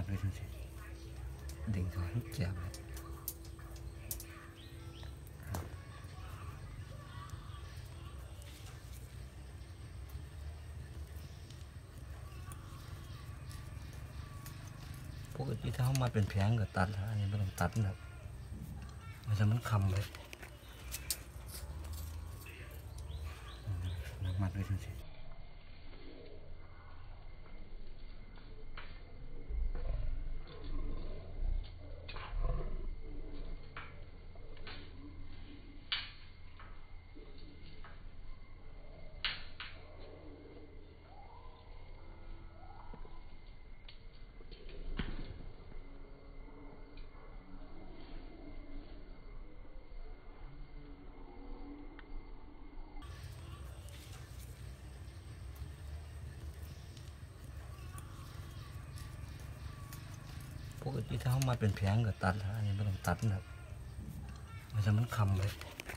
เลยทั้งสิ้นดึงถอนเจียบเลยปกติถ้าเขามาเป็นแผงก็ตัดแล้วอันนี้ไม่ต้องตัดแบบมันคำเลยมัดเลยทั้งสิ้นปกติถ้าเขามาเป็นแผงก็ตัดแล้วอันนี้ไม่ต้องตัดแบบมันคำเลย